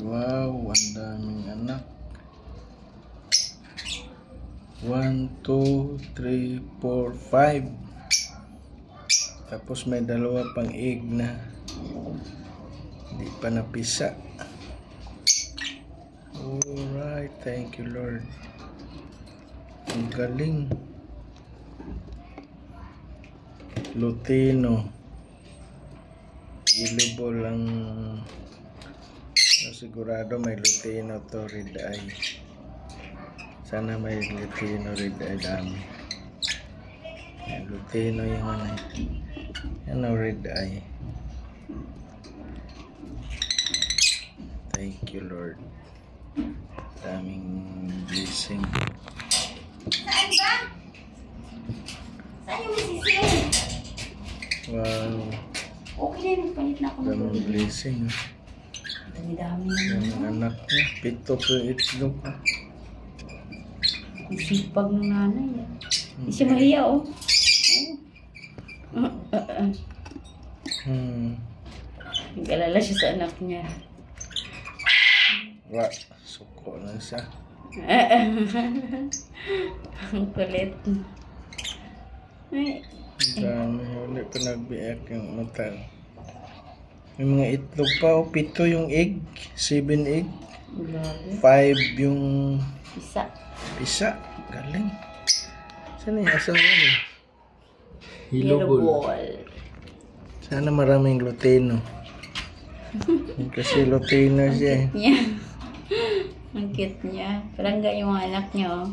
Wow, ang daming anak. 1, 2, 3, 4, 5. Tapos may dalawa pang egg na hindi pa napisa. Alright, thank you Lord. Ang galing. Lutino. Ilibol ang sigurado may Lutino to, red eye. Sana may Lutino red eye dami. May Lutino yung ano. Yan o, red eye. Thank you Lord. Daming blessing. Saan ba? Saan yung masisin? Wow. Okay na, nagpalit na ako ng Daming tubig. blessing. Dami-dami na Yung naman. anak niya. 7 po yung itlog. Ang sipag ng nanay. Hindi siya mahiya, oh. Nag-alala siya sa anak niya. Wa, suko na siya. Ang kulit. Ay, Dami, ulit pa nagbiyak yung mata. May mga itlog pa, 7 yung egg, 7 egg, grabe. 5 yung Isa. pisa. Galing. Saan yung asawa niya? Yellow Hilobol. ball. Sana maraming Lutino. Kasi Lutino siya eh. Niya. Ang cute niya. Parang yung mga anak niya, oh.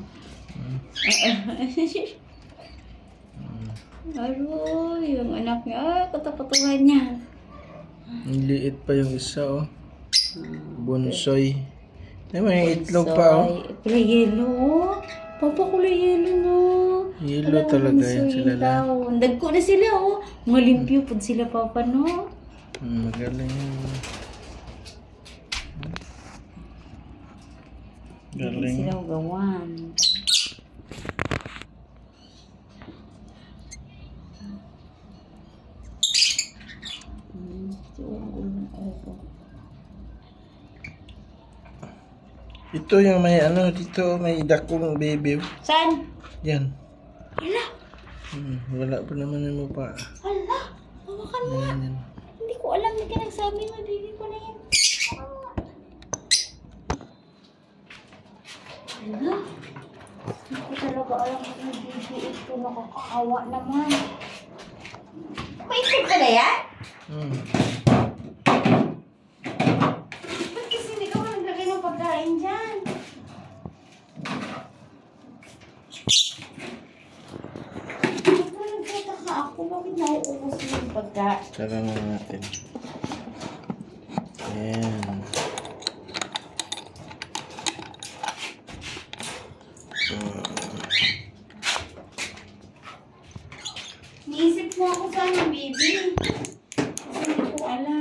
Aroy, yung anak niya. Ah, katapatuhan niya. Ang liit pa yung isa oh. Bunsoy. Ay, may itlog pa oh. Kulay yellow. Papa, kulay yellow no. Yellow talaga yan sila lang. Dagko na sila, oh. Malimpyo po sila, papa, no. Magaling. Hindi Galing. sila gawan. Ito yung may ano, dito may dakong baby. Saan? Yan. Hala! Wala pa naman yung mukha. Hala! Hawakan mo nga. Yan. Hindi ko alam na nagsabi mo, baby ko na yan. Hala! Hindi ko talaga alam kung yung baby ito. Nakakaawa naman. May isip ka na yan? Ba't kasi hindi ka ba naglagay ng pagkain dyan? Nagtataka ako, bakit nauubos mo yung pagkain? Tara na natin. Ayan. So, Niisip mo ako sana, baby. Kasi hindi ko alam.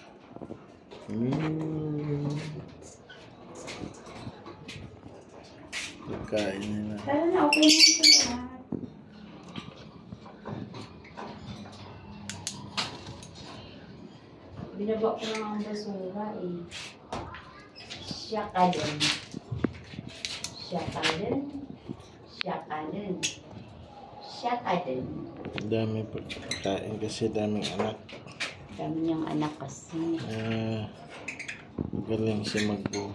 pagkain nila. Tara na, okay na ito lahat. Binaba ko na ang basura eh. Siya ka din. Siya ka din. Siya ka din. Siya ka din. Dami pagkain kasi daming anak. Dami niyang anak kasi. Galing siya magbuo.